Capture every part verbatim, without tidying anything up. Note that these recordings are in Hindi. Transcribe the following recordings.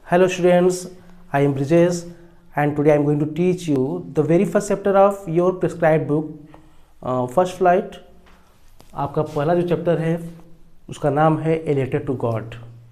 Hello students, I am Brijesh and today I am going to teach you the very first chapter of your prescribed book, uh, First Flight. आपका पहला जो चैप्टर है उसका नाम है a letter to God,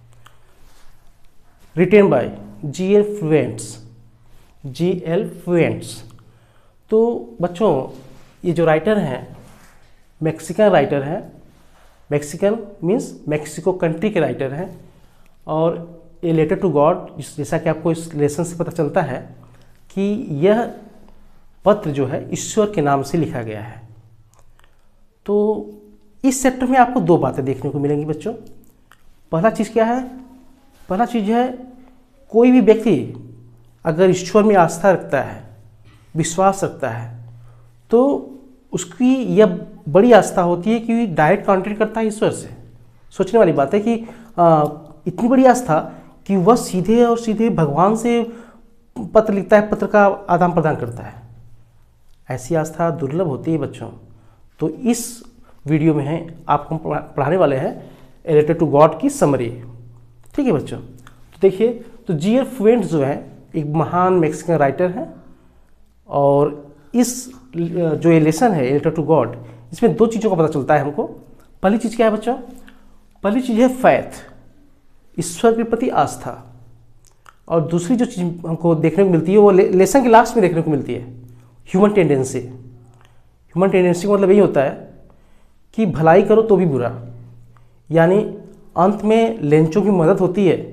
written by G L Fuentes G L Fuentes. तो बच्चों, ये जो राइटर हैं मैक्सिकन राइटर हैं, मैक्सिकन मीन्स मैक्सिको कंट्री के राइटर हैं। और ए लेटर टू गॉड, जैसा कि आपको इस लेसन से पता चलता है कि यह पत्र जो है ईश्वर के नाम से लिखा गया है। तो इस चैप्टर में आपको दो बातें देखने को मिलेंगी बच्चों। पहला चीज़ क्या है? पहला चीज़ है, कोई भी व्यक्ति अगर ईश्वर में आस्था रखता है, विश्वास रखता है, तो उसकी यह बड़ी आस्था होती है कि डायरेक्ट कॉन्टेक्ट करता है ईश्वर से। सोचने वाली बात है कि आ, इतनी बड़ी आस्था कि वह सीधे और सीधे भगवान से पत्र लिखता है, पत्र का आदान प्रदान करता है। ऐसी आस्था दुर्लभ होती है बच्चों। तो इस वीडियो में है आपको पढ़ाने वाले हैं ए लेटर टू गॉड की समरी। ठीक है बच्चों, तो देखिए, तो जी एल फ्लुएंट्स जो है एक महान मैक्सिकन राइटर हैं और इस जो ये लेसन है ए लेटर टू गॉड, इसमें दो चीज़ों का पता चलता है हमको। पहली चीज़ क्या है बच्चों? पहली चीज़ है फैथ, ईश्वर के प्रति आस्था। और दूसरी जो चीज़ हमको देखने को मिलती है वो ले, लेसन के लास्ट में देखने को मिलती है, ह्यूमन टेंडेंसी। ह्यूमन टेंडेंसी का मतलब यही होता है कि भलाई करो तो भी बुरा, यानी अंत में लेंचों की मदद होती है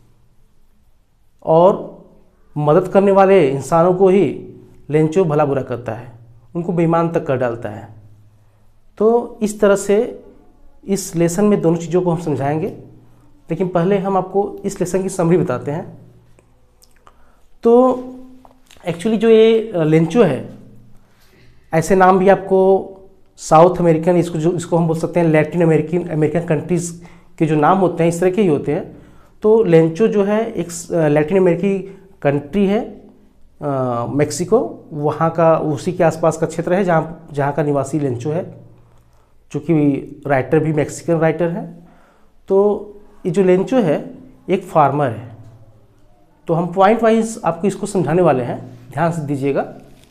और मदद करने वाले इंसानों को ही लेंचो भला बुरा करता है, उनको बेईमान तक कर डालता है। तो इस तरह से इस लेसन में दोनों चीज़ों को हम समझाएंगे, लेकिन पहले हम आपको इस लेसन की समरी बताते हैं। तो एक्चुअली जो ये लेंचो है, ऐसे नाम भी आपको साउथ अमेरिकन, इसको जो इसको हम बोल सकते हैं लैटिन अमेरिकन अमेरिकन कंट्रीज़ के जो नाम होते हैं इस तरह के ही होते हैं। तो लेंचो जो है एक लैटिन अमेरिकी कंट्री है, मेक्सिको, वहाँ का उसी के आसपास का क्षेत्र है जहाँ जहाँ का निवासी लेंचो है, जो कि राइटर भी मैक्सिकन राइटर है। तो ये जो लेंचो है एक फार्मर है। तो हम पॉइंट वाइज आपको इसको समझाने वाले हैं, ध्यान से दीजिएगा।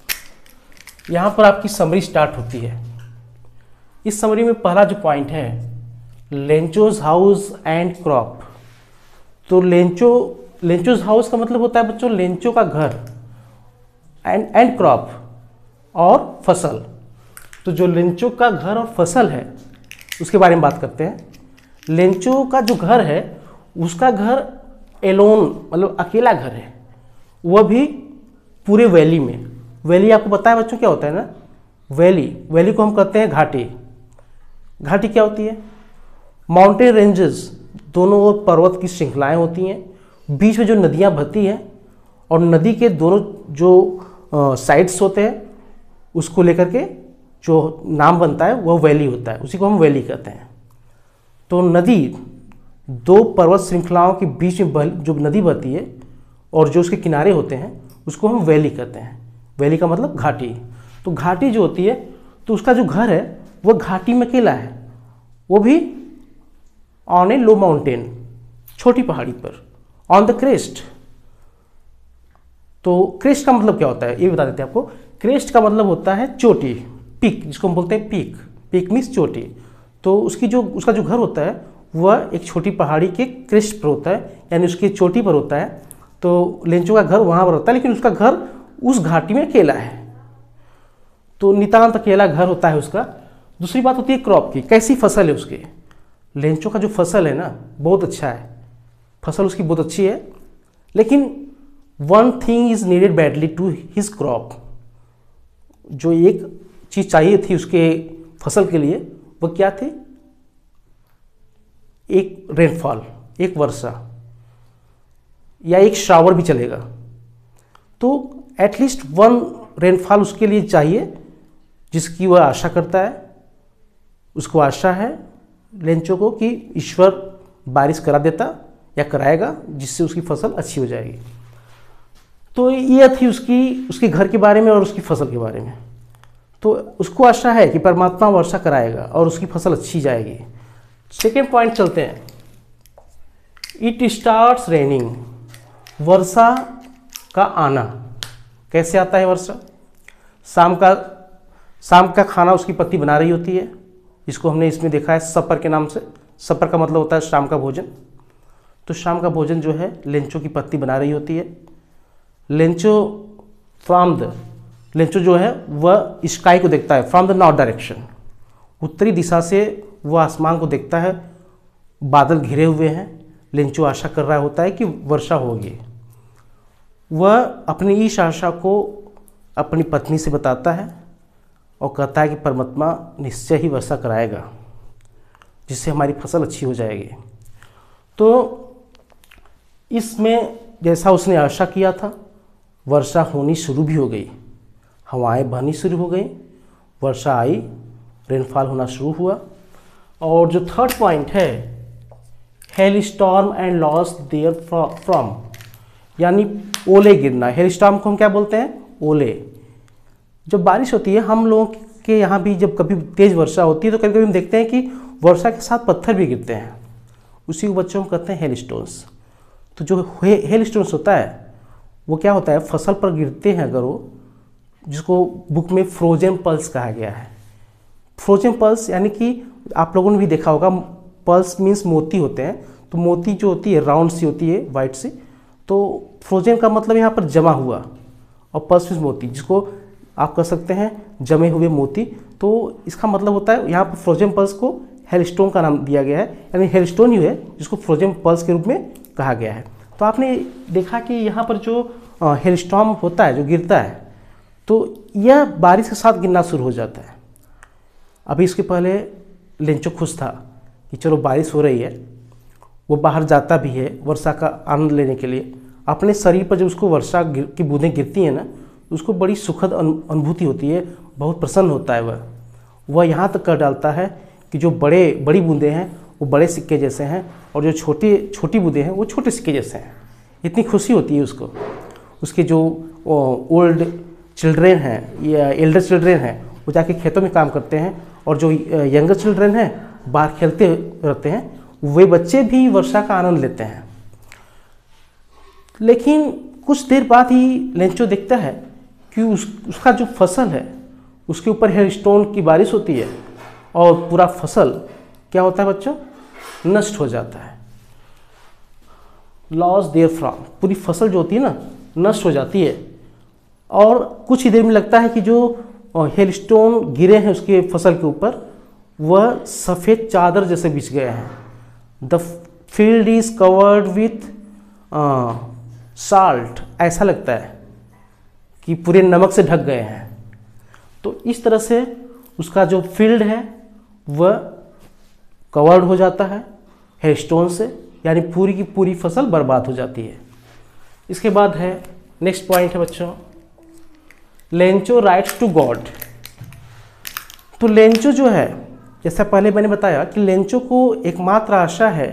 यहाँ पर आपकी समरी स्टार्ट होती है। इस समरी में पहला जो पॉइंट है, लेंचोज हाउस एंड क्रॉप। तो लेंचो लेंचोज हाउस का मतलब होता है बच्चों लेंचो का घर, एंड एंड क्रॉप और फसल। तो जो लेंचो का घर और फसल है उसके बारे में बात करते हैं। लेंचो का जो घर है उसका घर एलोन, मतलब अकेला घर है, वह भी पूरे वैली में। वैली आपको पता है बच्चों क्या होता है ना? वैली वैली को हम कहते हैं घाटी। घाटी क्या होती है? माउंटेन रेंजेस, दोनों ओर पर्वत की श्रृंखलाएं होती हैं, बीच में जो नदियां बहती हैं और नदी के दोनों जो साइड्स होते हैं उसको लेकर के जो नाम बनता है वह वैली होता है, उसी को हम वैली कहते हैं। तो नदी दो पर्वत श्रृंखलाओं के बीच में जो नदी बहती है और जो उसके किनारे होते हैं उसको हम वैली कहते हैं। वैली का मतलब घाटी। तो घाटी जो होती है, तो उसका जो घर है वह घाटी में अकेला है, वो भी ऑन ए लो माउंटेन, छोटी पहाड़ी पर, ऑन द क्रेस्ट। तो क्रेस्ट का मतलब क्या होता है ये बता देते हैं आपको। क्रेस्ट का मतलब होता है चोटी, पीक, जिसको हम बोलते हैं पीक। पीक मीन्स चोटी। तो उसकी जो उसका जो घर होता है वह एक छोटी पहाड़ी के क्रेस्ट पर होता है, यानी उसकी चोटी पर होता है। तो लेंचो का घर वहाँ पर होता है, लेकिन उसका घर उस घाटी में अकेला है, तो नितांत अकेला घर होता है उसका। दूसरी बात होती है क्रॉप की, कैसी फसल है उसकी। लेंचो का जो फसल है ना बहुत अच्छा है, फसल उसकी बहुत अच्छी है, लेकिन one thing is needed badly to his crop. जो एक चीज़ चाहिए थी उसके फसल के लिए, वह क्या थी? एक रेनफॉल, एक वर्षा या एक शावर भी चलेगा। तो एटलीस्ट वन रेनफॉल उसके लिए चाहिए जिसकी वह आशा करता है। उसको आशा है लेंचो को कि ईश्वर बारिश करा देता या कराएगा, जिससे उसकी फसल अच्छी हो जाएगी। तो यह थी उसकी उसके घर के बारे में और उसकी फसल के बारे में। तो उसको आशा है कि परमात्मा वर्षा कराएगा और उसकी फसल अच्छी जाएगी। सेकेंड पॉइंट चलते हैं। It starts raining. वर्षा का आना। कैसे आता है वर्षा? शाम का शाम का खाना उसकी पत्नी बना रही होती है, इसको हमने इसमें देखा है सपर के नाम से। सपर का मतलब होता है शाम का भोजन। तो शाम का भोजन जो है लेंचो की पत्नी बना रही होती है। लेंचो फ्रॉम द लेंचो जो है वह स्काई को देखता है, फ्रॉम द नॉर्थ डायरेक्शन, उत्तरी दिशा से वह आसमान को देखता है, बादल घिरे हुए हैं। लेंचो आशा कर रहा होता है कि वर्षा होगी। वह अपनी इस आशा को अपनी पत्नी से बताता है और कहता है कि परमात्मा निश्चय ही वर्षा कराएगा, जिससे हमारी फसल अच्छी हो जाएगी। तो इसमें जैसा उसने आशा किया था, वर्षा होनी शुरू भी हो गई, हवाएं बहनी शुरू हो गई, वर्षा आई, रेनफॉल होना शुरू हुआ। और जो थर्ड पॉइंट है, hail storm and loss there from, यानी ओले गिरना। हेल स्टॉर्म को हम क्या बोलते हैं? ओले। जब बारिश होती है, हम लोगों के यहाँ भी जब कभी तेज़ वर्षा होती है तो कभी कभी हम देखते हैं कि वर्षा के साथ पत्थर भी गिरते हैं, उसी को बच्चों को कहते हैं हेल स्टोन्स। तो जो हेल स्टोन्स होता है वो क्या होता है, फसल पर गिरते हैं अगर वो, जिसको बुक में फ्रोजन पल्स कहा गया है। फ्रोजन पल्स यानी कि आप लोगों ने भी देखा होगा, पल्स मीन्स मोती होते हैं, तो मोती जो होती है राउंड सी होती है, वाइट सी। तो फ्रोजन का मतलब यहाँ पर जमा हुआ, और पल्स मीन्स मोती, जिसको आप कह सकते हैं जमे हुए मोती। तो इसका मतलब होता है यहाँ पर फ्रोजन पल्स को हेलस्टोन का नाम दिया गया है, यानी हेलस्टोन ही है जिसको फ्रोजन पल्स के रूप में कहा गया है। तो आपने देखा कि यहाँ पर जो हेलस्टॉर्म होता है, जो गिरता है, तो यह बारिश के साथ गिरना शुरू हो जाता है। अभी इसके पहले लेंचो खुश था कि चलो बारिश हो रही है, वो बाहर जाता भी है वर्षा का आनंद लेने के लिए। अपने शरीर पर जब उसको वर्षा की बूंदें गिरती हैं ना, उसको बड़ी सुखद अनुभूति होती है, बहुत प्रसन्न होता है। वह वह यहाँ तक कर डालता है कि जो बड़े बड़ी बूंदें हैं वो बड़े सिक्के जैसे हैं, और जो छोटी छोटी बूंदें हैं वो छोटे सिक्के जैसे हैं। इतनी खुशी होती है उसको। उसके जो ओल्ड चिल्ड्रेन हैं या एल्डर चिल्ड्रेन हैं वो जाके खेतों में काम करते हैं, और जो यंगर चिल्ड्रेन हैं बाहर खेलते रहते हैं, वे बच्चे भी वर्षा का आनंद लेते हैं। लेकिन कुछ देर बाद ही लेंचो देखता है कि उस उसका जो फसल है उसके ऊपर हेलस्टोन की बारिश होती है, और पूरा फसल क्या होता है बच्चों, नष्ट हो जाता है। लॉस देयर फ्रॉम, पूरी फसल जो होती है ना नष्ट हो जाती है। और कुछ ही देर में लगता है कि जो हेलस्टोन गिरे हैं उसके फसल के ऊपर, वह सफ़ेद चादर जैसे बिछ गए हैं। The field is covered with salt, ऐसा लगता है कि पूरे नमक से ढक गए हैं। तो इस तरह से उसका जो फील्ड है वह कवर्ड हो जाता है हेलस्टोन से, यानी पूरी की पूरी फसल बर्बाद हो जाती है। इसके बाद है नेक्स्ट पॉइंट है बच्चों, लेंचो राइट्स टू गॉड। तो लेंचो जो है, जैसा पहले मैंने बताया कि लेंचो को एकमात्र आशा है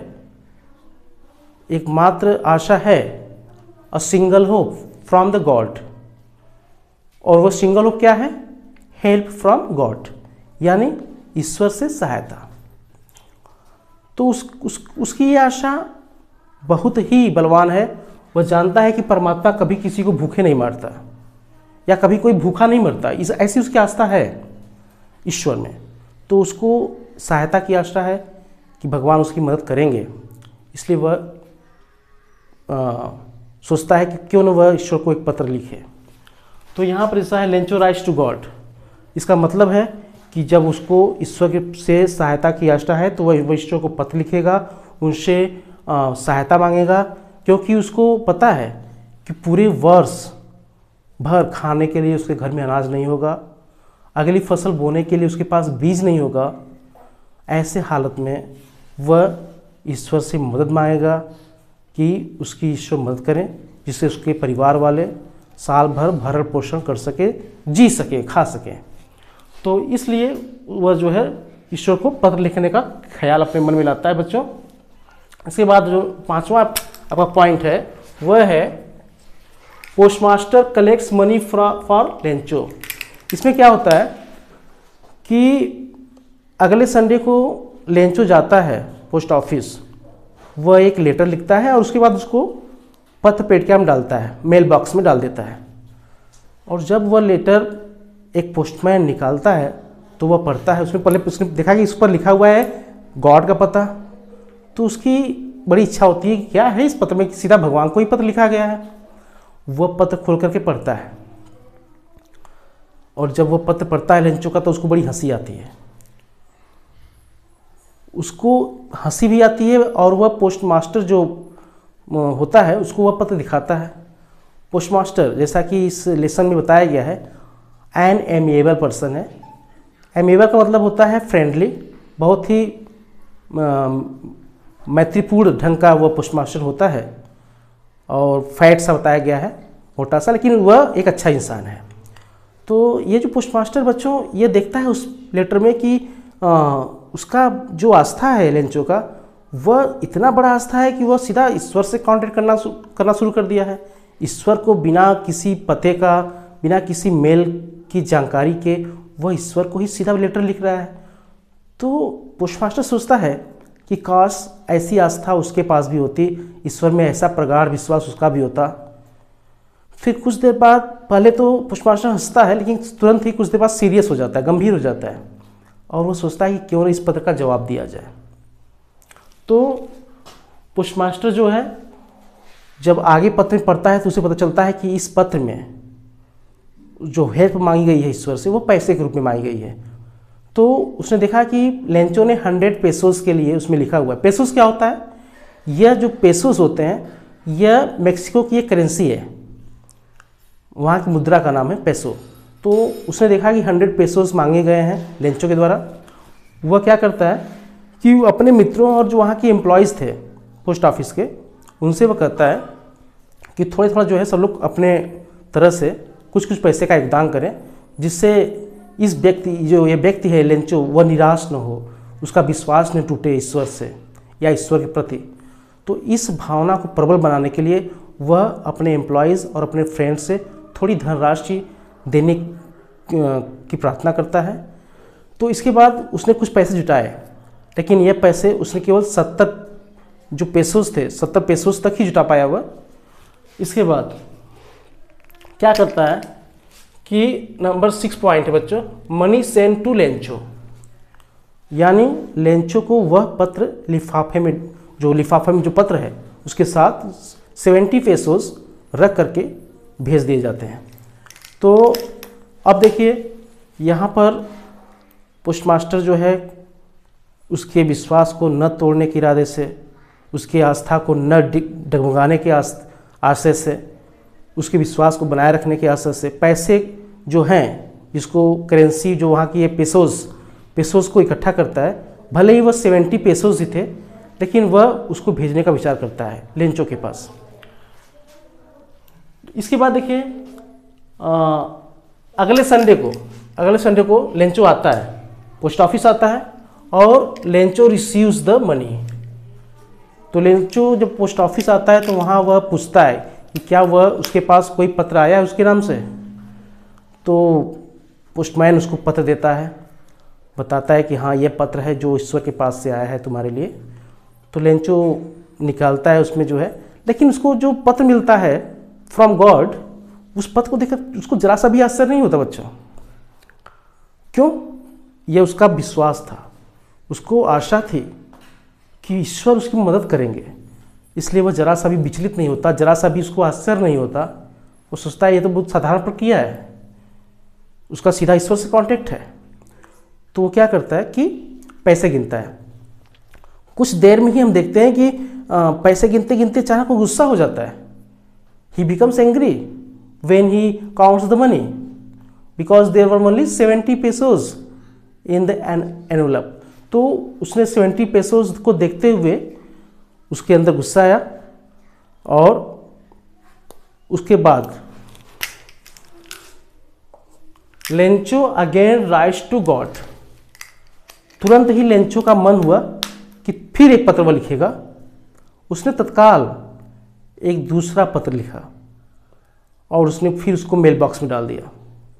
एकमात्र आशा है a single hope from the God, और वो सिंगल होप क्या है, हेल्प फ्रॉम गॉड, यानी ईश्वर से सहायता। तो उस, उस उसकी ये आशा बहुत ही बलवान है। वह जानता है कि परमात्मा कभी किसी को भूखे नहीं मारता, या कभी कोई भूखा नहीं मरता, इस ऐसी उसकी आस्था है ईश्वर में। तो उसको सहायता की आशा है कि भगवान उसकी मदद करेंगे, इसलिए वह आ, सोचता है कि क्यों न वह ईश्वर को एक पत्र लिखे। तो यहाँ पर ऐसा है लेंचो राइट्स टू गॉड। इसका मतलब है कि जब उसको ईश्वर से सहायता की आशा है तो वह ईश्वर को पत्र लिखेगा, उनसे सहायता मांगेगा, क्योंकि उसको पता है कि पूरे वर्ष भर खाने के लिए उसके घर में अनाज नहीं होगा, अगली फसल बोने के लिए उसके पास बीज नहीं होगा। ऐसे हालत में वह ईश्वर से मदद मांगेगा कि उसकी ईश्वर मदद करें, जिससे उसके परिवार वाले साल भर भरण पोषण कर सके, जी सके, खा सके। तो इसलिए वह जो है ईश्वर को पत्र लिखने का ख्याल अपने मन में लाता है बच्चों। इसके बाद जो पांचवा आपका पॉइंट है वह है postmaster collects money for Lencho. इसमें क्या होता है कि अगले संडे को लेंचो जाता है पोस्ट ऑफिस, वह एक लेटर लिखता है और उसके बाद उसको पत्र पेटिका में डालता है, मेल बॉक्स में डाल देता है। और जब वह लेटर एक पोस्टमैन निकालता है तो वह पढ़ता है, उसमें पहले उसने देखा कि इस पर लिखा हुआ है गॉड का पता, तो उसकी बड़ी इच्छा होती है कि क्या है इस पत्र में, सीधा भगवान को ही पत्र लिखा गया है। वह पत्र खोल करके पढ़ता है, और जब वह पत्र पढ़ता है लेंचो का, तो उसको बड़ी हंसी आती है। उसको हंसी भी आती है, और वह पोस्टमास्टर जो होता है उसको वह पत्र दिखाता है। पोस्टमास्टर, जैसा कि इस लेसन में बताया गया है, एन एमिएबल पर्सन है। एमिएबल का मतलब होता है फ्रेंडली, बहुत ही मैत्रीपूर्ण ढंग का वह पोस्टमास्टर होता है, और फैट सा बताया गया है, मोटा सा, लेकिन वह एक अच्छा इंसान है। तो ये जो पोस्टमास्टर बच्चों ये देखता है उस लेटर में कि आ, उसका जो आस्था है लेंचो का, वह इतना बड़ा आस्था है कि वह सीधा ईश्वर से कांटेक्ट करना करना शुरू कर दिया है। ईश्वर को बिना किसी पते का, बिना किसी मेल की जानकारी के वह ईश्वर को ही सीधा लेटर लिख रहा है। तो पोस्टमास्टर सोचता है कि काश ऐसी आस्था उसके पास भी होती, ईश्वर में ऐसा प्रगाढ़ विश्वास उसका भी होता। फिर कुछ देर बाद, पहले तो पोस्टमास्टर हंसता है, लेकिन तुरंत ही कुछ देर बाद सीरियस हो जाता है, गंभीर हो जाता है, और वो सोचता है कि क्यों न इस पत्र का जवाब दिया जाए। तो पोस्टमास्टर जो है जब आगे पत्र में पढ़ता है तो उसे पता चलता है कि इस पत्र में जो हेल्प मांगी गई है ईश्वर से, वो पैसे के रूप में मांगी गई है। तो उसने देखा कि लेंचो ने हंड्रेड पेसोस के लिए उसमें लिखा हुआ है। पेसोस क्या होता है? यह जो पेसोस होते हैं यह मेक्सिको की एक करेंसी है, वहाँ की मुद्रा का नाम है पेसो। तो उसने देखा कि हंड्रेड पेसोस मांगे गए हैं लेंचो के द्वारा। वह क्या करता है कि अपने मित्रों और जो वहाँ के एम्प्लॉयज़ थे पोस्ट ऑफिस के, उनसे वह कहता है कि थोड़ा थोड़ा जो है सब लोग अपने तरह से कुछ कुछ पैसे का योगदान करें, जिससे इस व्यक्ति जो ये व्यक्ति है लेंचो, वह निराश न हो, उसका विश्वास न टूटे ईश्वर से या ईश्वर के प्रति। तो इस भावना को प्रबल बनाने के लिए वह अपने एम्प्लॉयज़ और अपने फ्रेंड से थोड़ी धनराशि देने की प्रार्थना करता है। तो इसके बाद उसने कुछ पैसे जुटाए, लेकिन यह पैसे उसने केवल सत्तर जो पेसोस थे, सत्तर पेसोस तक ही जुटा पाया हुआ। इसके बाद क्या करता है कि नंबर सिक्स पॉइंट है बच्चों, मनी सेंड टू लेंचो, यानी लेंचो को वह पत्र लिफाफे में, जो लिफाफे में जो पत्र है उसके साथ सेवेंटी पेसोस रख करके भेज दिए जाते हैं। तो अब देखिए यहाँ पर पोस्टमास्टर जो है उसके विश्वास को न तोड़ने के इरादे से, उसकी आस्था को न डगमगाने के आशय से, उसके विश्वास को बनाए रखने के आशय से पैसे जो हैं, जिसको करेंसी जो वहाँ की ये पेसोस पेसोस को इकट्ठा करता है, भले ही वह सेवेंटी पेसोस ही थे, लेकिन वह उसको भेजने का विचार करता है लेंचो के पास। इसके बाद देखिए अगले संडे को अगले संडे को लेंचो आता है, पोस्ट ऑफिस आता है, और लेंचो रिसीव्स द मनी। तो लेंचो जब पोस्ट ऑफिस आता है तो वहाँ वह पूछता है कि क्या वह उसके पास कोई पत्र आया है उसके नाम से। तो पोस्टमैन उसको पत्र देता है, बताता है कि हाँ यह पत्र है जो ईश्वर के पास से आया है तुम्हारे लिए। तो लेंचो निकालता है उसमें जो है, लेकिन उसको जो पत्र मिलता है फ्रॉम गॉड, उस पत्र को देखकर उसको जरा सा भी आश्चर्य नहीं होता बच्चों। क्यों? यह उसका विश्वास था, उसको आशा थी कि ईश्वर उसकी मदद करेंगे, इसलिए वह जरा सा भी विचलित नहीं होता, जरा सा भी उसको आश्चर्य नहीं होता। वो सोचता है ये तो बहुत साधारण प्रक्रिया है, उसका सीधा ईश्वर से कांटेक्ट है। तो वो क्या करता है कि पैसे गिनता है। कुछ देर में ही हम देखते हैं कि आ, पैसे गिनते गिनते अचानक को गुस्सा हो जाता है। He becomes angry when he counts the money because there were only seventy pesos in the envelope. तो उसने सेवेंटी पेसोस को देखते हुए उसके अंदर गुस्सा आया, और उसके बाद Lencho again writes to God. तुरंत ही लेंचो का मन हुआ कि फिर एक पत्र वह लिखेगा। उसने तत्काल एक दूसरा पत्र लिखा और उसने फिर उसको मेल बॉक्स में डाल दिया।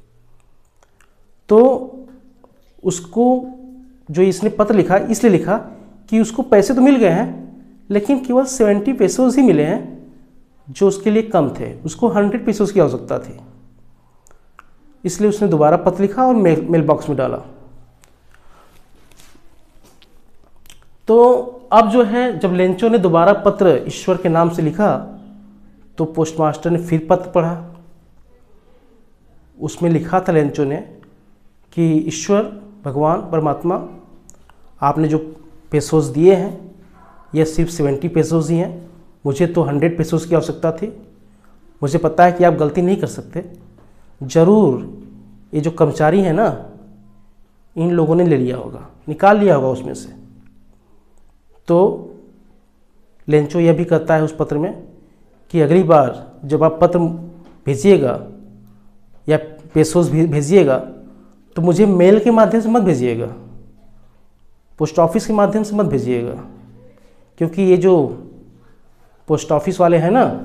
तो उसको जो इसने पत्र लिखा इसलिए लिखा कि उसको पैसे तो मिल गए हैं, लेकिन केवल सेवेंटी पेसोस ही मिले हैं, जो उसके लिए कम थे, उसको हंड्रेड पीसेस की आवश्यकता थी, इसलिए उसने दोबारा पत्र लिखा और मेल मेल बॉक्स में डाला। तो अब जो है, जब लेंचो ने दोबारा पत्र ईश्वर के नाम से लिखा तो पोस्टमास्टर ने फिर पत्र पढ़ा। उसमें लिखा था लेंचो ने कि ईश्वर भगवान परमात्मा, आपने जो पेसोस दिए हैं ये सिर्फ सेवेंटी पेसोस ही हैं, मुझे तो हंड्रेड पेसोस की आवश्यकता थी। मुझे पता है कि आप गलती नहीं कर सकते, ज़रूर ये जो कर्मचारी है ना, इन लोगों ने ले लिया होगा, निकाल लिया होगा उसमें से। तो लेंचो यह भी कहता है उस पत्र में कि अगली बार जब आप पत्र भेजिएगा या पेसोस भेजिएगा तो मुझे मेल के माध्यम से मत भेजिएगा, पोस्ट ऑफिस के माध्यम से मत भेजिएगा, क्योंकि ये जो पोस्ट ऑफिस वाले हैं ना,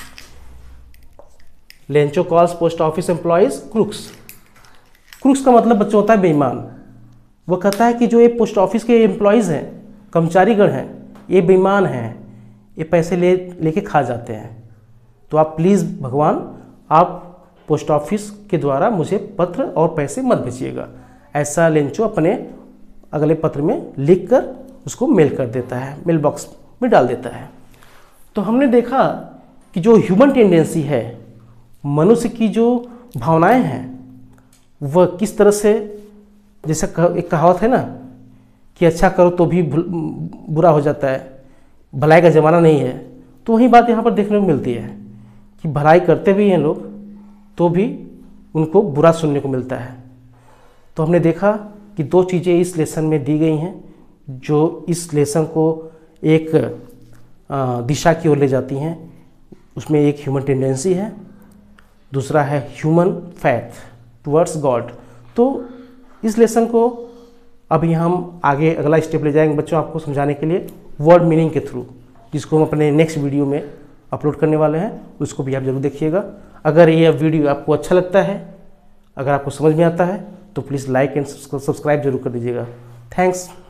Lencho calls post office employees crooks. Crooks का मतलब बच्चों होता है बेईमान। वो कहता है कि जो ये पोस्ट ऑफिस के एम्प्लॉयज़ हैं, कर्मचारीगण हैं, ये बेईमान हैं, ये पैसे ले लेके खा जाते हैं। तो आप प्लीज़ भगवान, आप पोस्ट ऑफिस के द्वारा मुझे पत्र और पैसे मत भेजिएगा। ऐसा लेंचो अपने अगले पत्र में लिखकर उसको मेल कर देता है, मेल बॉक्स में डाल देता है। तो हमने देखा कि जो ह्यूमन टेंडेंसी है, मनुष्य की जो भावनाएं हैं, वह किस तरह से, जैसे एक कहावत है ना कि अच्छा करो तो भी बुरा हो जाता है, भलाई का ज़माना नहीं है। तो वही बात यहाँ पर देखने को मिलती है कि भलाई करते भी हैं लोग तो भी उनको बुरा सुनने को मिलता है। तो हमने देखा कि दो चीज़ें इस लेसन में दी गई हैं जो इस लेसन को एक दिशा की ओर ले जाती हैं। उसमें एक ह्यूमन टेंडेंसी है, दूसरा है ह्यूमन फैथ टुवर्ड्स गॉड। तो इस लेसन को अभी हम आगे अगला स्टेप ले जाएंगे बच्चों, आपको समझाने के लिए वर्ड मीनिंग के थ्रू, जिसको हम अपने नेक्स्ट वीडियो में अपलोड करने वाले हैं। उसको भी आप जरूर देखिएगा। अगर यह वीडियो आपको अच्छा लगता है, अगर आपको समझ में आता है, तो प्लीज़ लाइक एंड सब्सक्राइब जरूर कर दीजिएगा। थैंक्स।